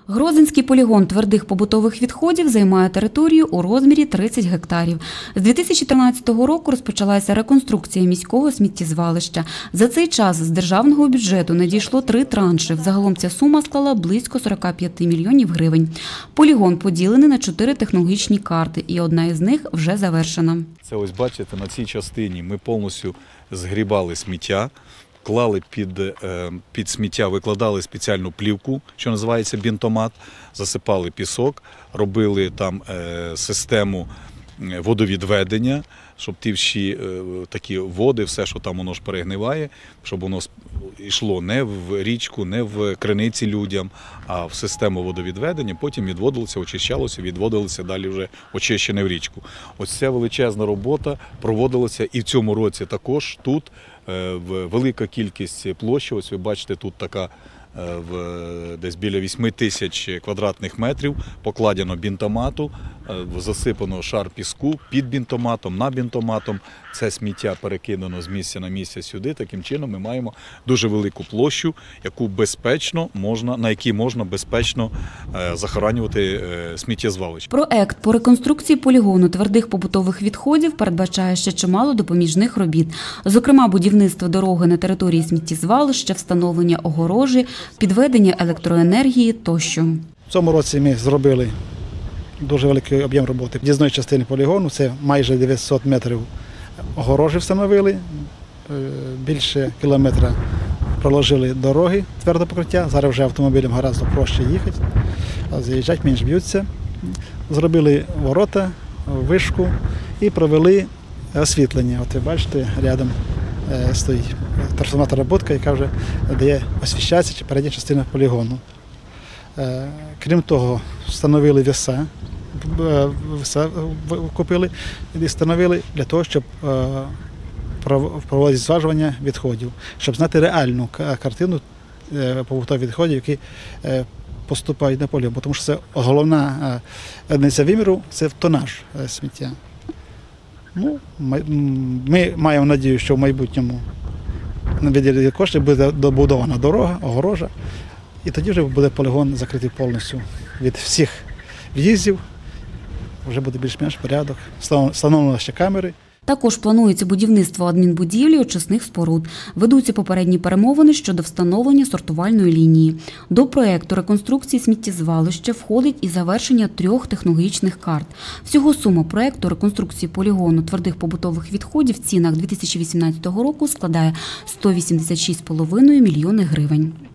Грозинський полігон твердих побутових відходів займає територію у розмірі 30 гектарів. З 2013 року розпочалася реконструкція міського сміттєзвалища. За цей час з державного бюджету надійшло 3 транші. Загалом ця сума склала близько 45 мільйонів гривень. Полігон поділений на 4 технологічні карти, і одна із них вже завершена. Це ось бачите, на цій частині ми повністю згрібали сміття. Клали під сміття, викладали спеціальну плівку, що називається бінтомат, засипали пісок, робили там систему водовідведення, щоб ті всі такі води, все, що там воно ж перегниває, щоб воно йшло не в річку, не в криниці людям, а в систему водовідведення, потім відводилося, очищалося, відводилося далі вже очищене в річку. Ось ця величезна робота проводилася і в цьому році також тут. Велика кількість площі, ось ви бачите, тут така десь біля 8 тисяч квадратних метрів, покладено бінтомату, засипано шар піску під бінтоматом, на бінтоматом. Це сміття перекидано з місця на місце сюди. Таким чином ми маємо дуже велику площу, на якій можна безпечно захоронювати сміттєзвалище. Проект по реконструкції полігону твердих побутових відходів передбачає ще чимало допоміжних робіт. Зокрема, будівництво дороги на території сміттєзвалища, встановлення огорожі, підведення електроенергії тощо. В цьому році ми зробили дуже великий об'єм роботи. В'їзної частини полігону, це майже 900 метрів огорожі встановили, більше кілометра проложили дороги, тверде покриття. Зараз вже автомобілям гораздо проще їхати, заїжджати, менш б'ються. Зробили ворота, вишку і провели освітлення. От ви бачите, рядом стоїть трансформаторна будка, яка вже дає освіщатися чи передня частина полігону. Крім того, встановили віса, купили і встановили для того, щоб проводити зважування відходів, щоб знати реальну картину побутових відходів, які поступають на полігон. Тому що це головна одиниця виміру – це тонаж сміття. Ми маємо надію, що в майбутньому на виділені кошти буде добудована дорога, огорожа, і тоді вже буде полігон закритий повністю від всіх в'їздів, вже буде більш-менш порядок, встановлено ще камери. Також планується будівництво адмінбудівлі очисних споруд. Ведуться попередні перемовини щодо встановлення сортувальної лінії. До проєкту реконструкції сміттєзвалища входить і завершення 3 технологічних карт. Всього сума проєкту реконструкції полігону твердих побутових відходів в цінах 2018 року складає 186,5 мільйони гривень.